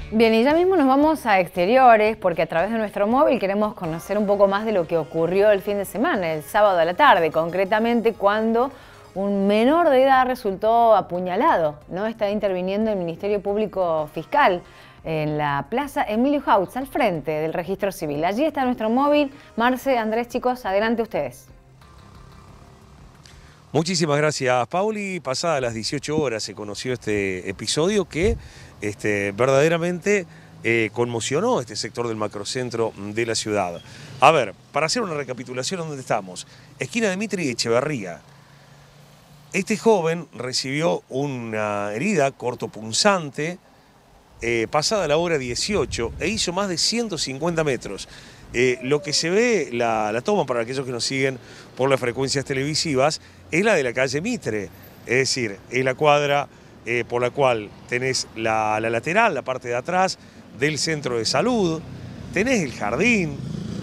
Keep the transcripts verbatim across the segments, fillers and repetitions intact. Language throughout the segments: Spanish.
Bien, y ya mismo nos vamos a exteriores porque a través de nuestro móvil queremos conocer un poco más de lo que ocurrió el fin de semana, el sábado a la tarde, concretamente cuando un menor de edad resultó apuñalado, ¿no? Está interviniendo el Ministerio Público Fiscal en la Plaza Emilio Hauts, al frente del Registro Civil. Allí está nuestro móvil. Marce, Andrés, chicos, adelante ustedes. Muchísimas gracias, Pauli. Pasadas las dieciocho horas se conoció este episodio que este, verdaderamente eh, conmocionó este sector del macrocentro de la ciudad. A ver, para hacer una recapitulación, ¿dónde estamos? Esquina de Mitre y Echeverría. Este joven recibió una herida cortopunzante eh, pasada la hora dieciocho e hizo más de ciento cincuenta metros. Eh, lo que se ve, la, la toma para aquellos que nos siguen por las frecuencias televisivas, es la de la calle Mitre, es decir, es la cuadra eh, por la cual tenés la, la lateral, la parte de atrás del centro de salud, tenés el jardín,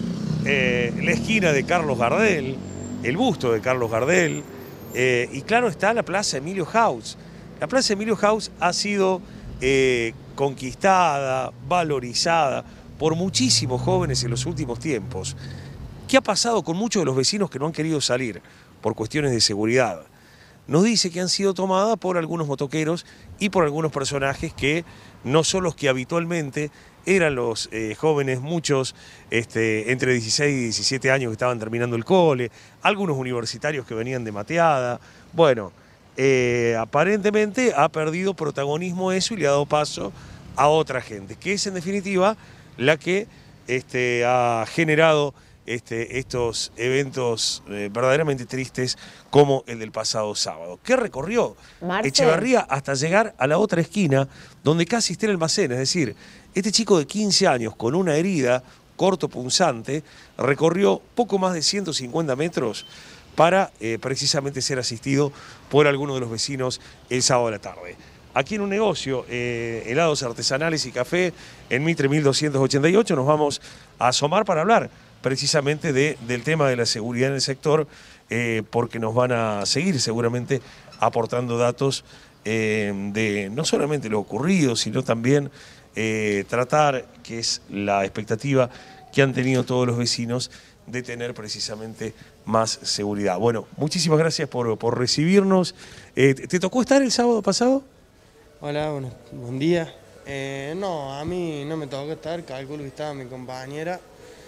eh, la esquina de Carlos Gardel, el busto de Carlos Gardel, eh, y claro está la Plaza Emilio Hauts. La Plaza Emilio Hauts ha sido eh, conquistada, valorizada por muchísimos jóvenes en los últimos tiempos. ¿Qué ha pasado con muchos de los vecinos que no han querido salir por cuestiones de seguridad? Nos dice que han sido tomadas por algunos motoqueros y por algunos personajes que no son los que habitualmente eran los eh, jóvenes, muchos este, entre dieciséis y diecisiete años que estaban terminando el cole, algunos universitarios que venían de mateada. Bueno, eh, aparentemente ha perdido protagonismo eso y le ha dado paso a otra gente, que es en definitiva la que este, ha generado este, estos eventos eh, verdaderamente tristes como el del pasado sábado. ¿Qué recorrió Marce. Echeverría hasta llegar a la otra esquina donde casi está el almacén? Es decir, este chico de quince años con una herida cortopunzante recorrió poco más de ciento cincuenta metros para eh, precisamente ser asistido por algunos de los vecinos el sábado a la tarde. Aquí en un negocio, eh, helados artesanales y café, en Mitre mil doscientos ochenta y ocho, nos vamos a asomar para hablar precisamente de, del tema de la seguridad en el sector, eh, porque nos van a seguir seguramente aportando datos eh, de no solamente lo ocurrido, sino también eh, tratar, que es la expectativa que han tenido todos los vecinos, de tener precisamente más seguridad. Bueno, muchísimas gracias por, por recibirnos. Eh, ¿Te tocó estar el sábado pasado? Hola, bueno, buen día. Eh, no, a mí no me tocó estar, calculo que estaba mi compañera.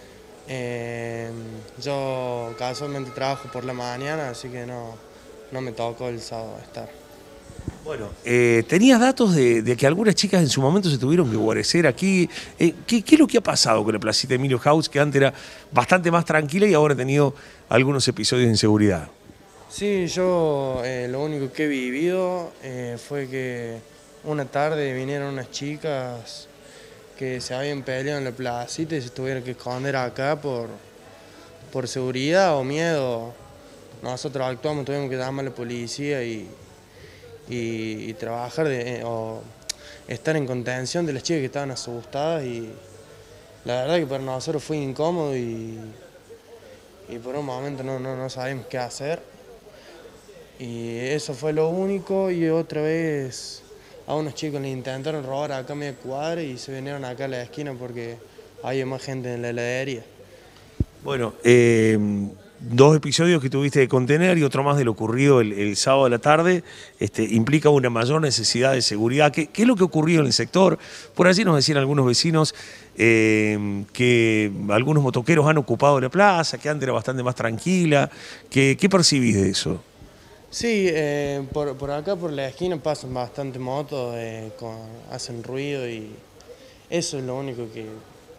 Eh, yo casualmente trabajo por la mañana, así que no, no me tocó el sábado estar. Bueno, eh, ¿tenías datos de, de que algunas chicas en su momento se tuvieron que guarecer aquí? Eh, ¿qué, ¿Qué es lo que ha pasado con la placita Emilio Hauts, que antes era bastante más tranquila y ahora ha tenido algunos episodios de inseguridad? Sí, yo eh, lo único que he vivido eh, fue que una tarde vinieron unas chicas que se habían peleado en la placita y se tuvieron que esconder acá por, por seguridad o miedo. Nosotros actuamos, tuvimos que llamar a la policía y, y, y trabajar de, o estar en contención de las chicas que estaban asustadas, y la verdad que para nosotros fue incómodo y, y por un momento no, no, no sabíamos qué hacer. Y eso fue lo único, y otra vez a unos chicos les intentaron robar acá a media cuadra y se vinieron acá a la esquina porque había más gente en la heladería. Bueno, eh, dos episodios que tuviste de contener y otro más de lo ocurrido el, el sábado a la tarde, este, implica una mayor necesidad de seguridad. ¿Qué, qué es lo que ocurrió en el sector? Por allí nos decían algunos vecinos eh, que algunos motoqueros han ocupado la plaza, que antes era bastante más tranquila. ¿Qué, qué percibís de eso? Sí, eh, por, por acá por la esquina pasan bastante motos, eh, con, hacen ruido, y eso es lo único que,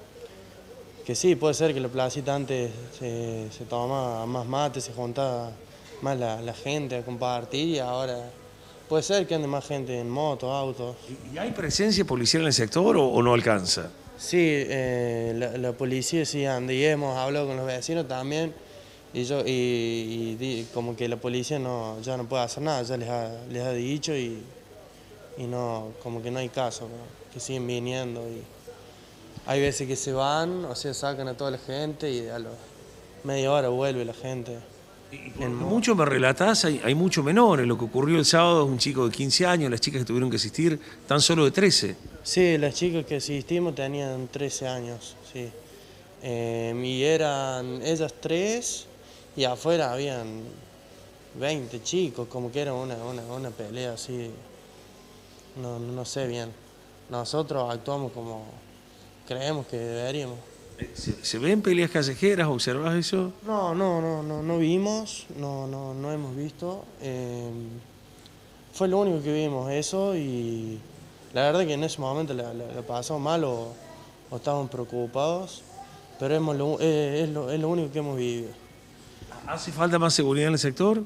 que sí, puede ser que la placita antes se, se tomaba más mate, se juntaba más la, la gente a compartir, y ahora puede ser que ande más gente en moto, autos. ¿Y hay presencia policial en el sector o, o no alcanza? Sí, eh, la, la policía sí anda, y hemos hablado con los vecinos también. Y, yo, y, y como que la policía no, ya no puede hacer nada, ya les ha, les ha dicho, y, y no, como que no hay caso, ¿no? Que siguen viniendo. Y hay veces que se van, o sea, sacan a toda la gente y a la media hora vuelve la gente. Y por mucho me relatás, hay, hay mucho menores. Lo que ocurrió el sábado es un chico de quince años, las chicas que tuvieron que asistir tan solo de trece. Sí, las chicas que asistimos tenían trece años, sí. Eh, y eran ellas tres y afuera habían veinte chicos, como que era una, una, una pelea así, no, no sé bien. Nosotros actuamos como creemos que deberíamos. ¿Se, se ven peleas callejeras? ¿Observás eso? No, no, no, no, no vimos, no, no, no hemos visto. Eh, fue lo único que vimos, eso, y la verdad que en ese momento la, la, la pasamos mal o, o estábamos preocupados, pero hemos lo, eh, es, lo, es lo único que hemos vivido. ¿Hace falta más seguridad en el sector?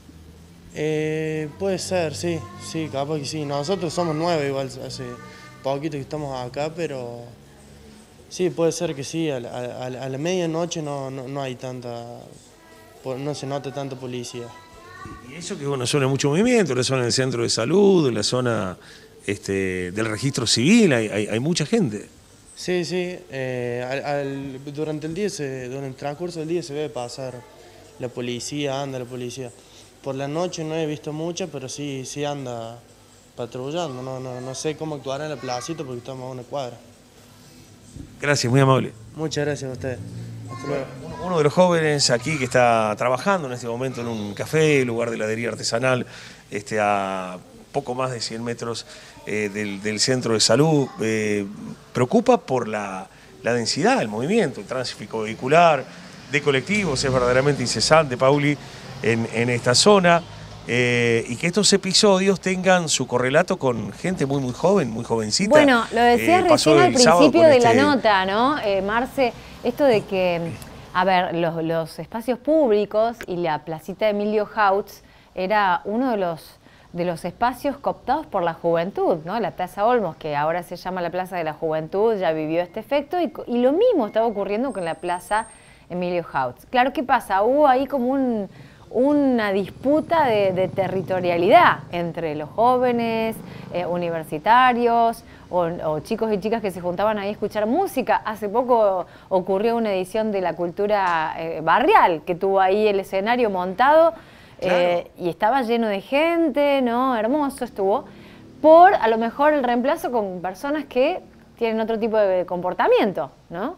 Eh, puede ser, sí, sí, capaz que sí. Nosotros somos nueve igual, hace poquito que estamos acá, pero sí, puede ser que sí. A la, a, a la medianoche no, no, no hay tanta, no se nota tanta policía. Y eso que es una zona de mucho movimiento, la zona del centro de salud, la zona este, del registro civil, hay, hay, hay mucha gente. Sí, sí, eh, al, al, durante el día, se, durante el transcurso del día se ve pasar la policía, anda la policía. Por la noche no he visto mucha, pero sí, sí anda patrullando. No, no, no sé cómo actuar en la placita porque estamos a una cuadra. Gracias, muy amable. Muchas gracias a usted. Hasta luego. Uno de los jóvenes aquí que está trabajando en este momento en un café, lugar de heladería artesanal, este, a poco más de cien metros eh, del, del centro de salud, eh, preocupa por la, la densidad, el movimiento, el tránsito vehicular, de colectivos, es verdaderamente incesante, Pauli, en, en esta zona, eh, y que estos episodios tengan su correlato con gente muy, muy joven, muy jovencita. Bueno, lo decías eh, recién al principio de este... la nota, ¿no, eh, Marce? Esto de que, a ver, los, los espacios públicos y la placita de Emilio Hauts era uno de los, de los espacios cooptados por la juventud, ¿no? La Plaza Olmos, que ahora se llama la Plaza de la Juventud, ya vivió este efecto, y, y lo mismo estaba ocurriendo con la Plaza Emilio Hauts. Claro, ¿qué pasa? Hubo ahí como un... una disputa de, de territorialidad entre los jóvenes, eh, universitarios o, o chicos y chicas que se juntaban ahí a escuchar música. Hace poco ocurrió una edición de la cultura eh, barrial que tuvo ahí el escenario montado, claro. eh, y estaba lleno de gente, ¿no? Hermoso estuvo, por a lo mejor el reemplazo con personas que tienen otro tipo de comportamiento, ¿no?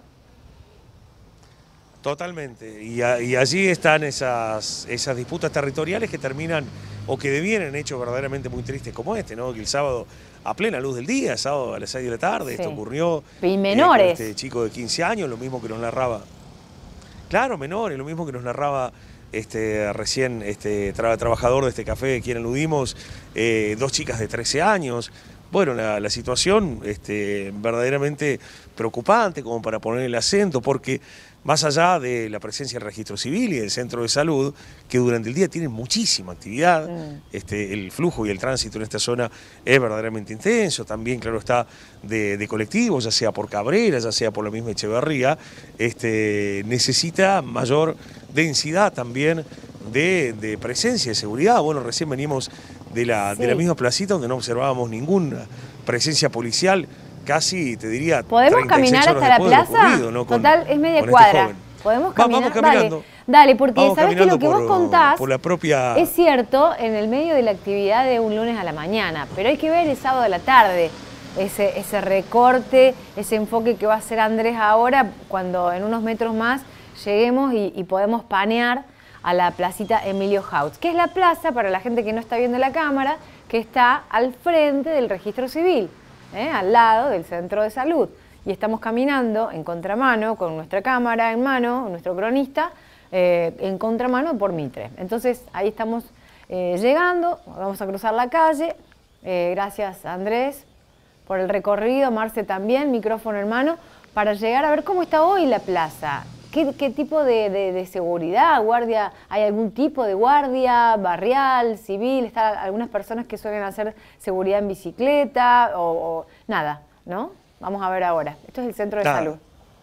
Totalmente, y, a, y allí están esas, esas disputas territoriales que terminan o que devienen hechos verdaderamente muy tristes como este, ¿no? Que el sábado, a plena luz del día, sábado a las seis de la tarde, sí. Esto ocurrió. Y menores. Eh, con este chico de quince años, lo mismo que nos narraba. Claro, menores, lo mismo que nos narraba este recién este tra, trabajador de este café, de quien aludimos, eh, dos chicas de trece años. Bueno, la, la situación este, verdaderamente preocupante como para poner el acento, porque más allá de la presencia del registro civil y del centro de salud, que durante el día tienen muchísima actividad, mm. este, el flujo y el tránsito en esta zona es verdaderamente intenso, también claro está de, de colectivos, ya sea por Cabrera, ya sea por la misma Echeverría, este, necesita mayor densidad también de, de presencia, de seguridad. Bueno, recién venimos de la, sí. de la misma placita donde no observábamos ninguna presencia policial, casi te diría ¿podemos caminar hasta la plaza? ¿No? Con, Total, es media cuadra. Este ¿podemos caminar? Vamos caminando. Dale, dale porque vamos sabes que lo que por, vos contás por la propia... es cierto en el medio de la actividad de un lunes a la mañana, pero hay que ver el sábado a la tarde, ese, ese recorte, ese enfoque que va a hacer Andrés ahora, cuando en unos metros más lleguemos y, y podemos panear a la placita Emilio Hauts, que es la plaza, para la gente que no está viendo la cámara, que está al frente del registro civil, ¿eh? Al lado del centro de salud. Y estamos caminando en contramano, con nuestra cámara en mano, nuestro cronista, eh, en contramano por Mitre. Entonces ahí estamos eh, llegando, vamos a cruzar la calle. Eh, gracias Andrés por el recorrido, Marce también, micrófono en mano, para llegar a ver cómo está hoy la plaza. ¿Qué, qué tipo de, de, de seguridad, guardia? ¿Hay algún tipo de guardia barrial, civil? ¿Están algunas personas que suelen hacer seguridad en bicicleta o, o nada, ¿no? Vamos a ver ahora. Esto es el centro de Ta, salud.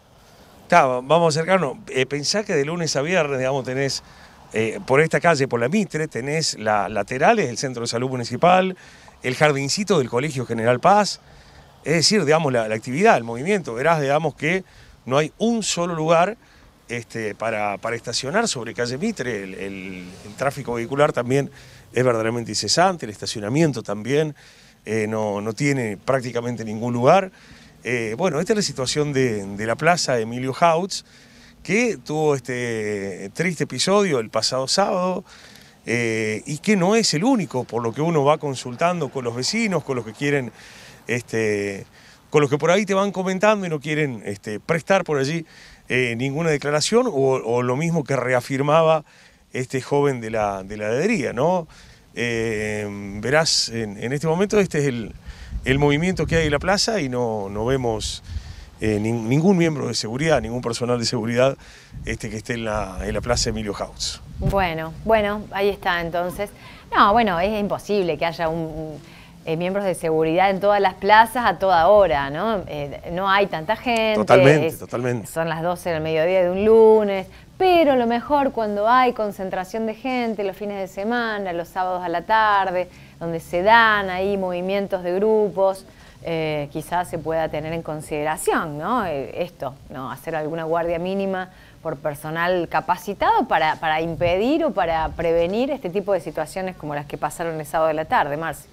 Ta, vamos a acercarnos. Eh, pensá que de lunes a viernes, digamos, tenés eh, por esta calle, por la Mitre, tenés la laterales del centro de salud municipal, el jardincito del Colegio General Paz, es decir, digamos, la, la actividad, el movimiento. Verás, digamos, que no hay un solo lugar este, para, para estacionar sobre calle Mitre. El, el, el tráfico vehicular también es verdaderamente incesante, el estacionamiento también eh, no, no tiene prácticamente ningún lugar. Eh, bueno, esta es la situación de, de la plaza Emilio Hauts, que tuvo este triste episodio el pasado sábado, eh, y que no es el único, por lo que uno va consultando con los vecinos, con los que quieren, este, con los que por ahí te van comentando y no quieren este, prestar por allí eh, ninguna declaración, o, o lo mismo que reafirmaba este joven de la, de la heladería, ¿no? Eh, verás, en, en este momento este es el, el movimiento que hay en la plaza y no, no vemos eh, ni, ningún miembro de seguridad, ningún personal de seguridad este, que esté en la, en la plaza Emilio Hauts. Bueno, bueno, ahí está entonces. No, bueno, es imposible que haya un, un, eh, miembros de seguridad en todas las plazas a toda hora, ¿no? Eh, no hay tanta gente. Totalmente, es, totalmente. Son las doce del mediodía de un lunes, pero lo mejor cuando hay concentración de gente, los fines de semana, los sábados a la tarde, donde se dan ahí movimientos de grupos, eh, quizás se pueda tener en consideración, ¿no? Eh, esto, ¿no? Hacer alguna guardia mínima por personal capacitado para, para impedir o para prevenir este tipo de situaciones como las que pasaron el sábado de la tarde, Marci.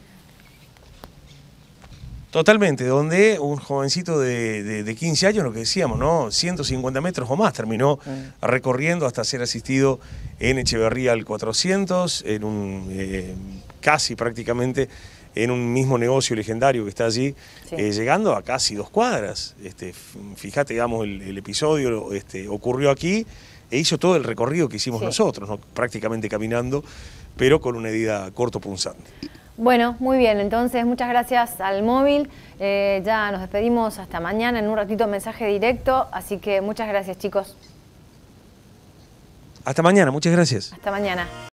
Totalmente, donde un jovencito de, de, de quince años, lo que decíamos, ¿no? ciento cincuenta metros o más, terminó mm. recorriendo hasta ser asistido en Echeverría al cuatrocientos, en un eh, casi prácticamente en un mismo negocio legendario que está allí, sí. eh, llegando a casi dos cuadras. Este, fíjate, digamos, el, el episodio este, ocurrió aquí e hizo todo el recorrido que hicimos sí. nosotros, ¿no? Prácticamente caminando, pero con una herida cortopunzante. Bueno, muy bien, entonces muchas gracias al móvil, eh, ya nos despedimos hasta mañana, en un ratito mensaje directo, así que muchas gracias chicos. Hasta mañana, muchas gracias. Hasta mañana.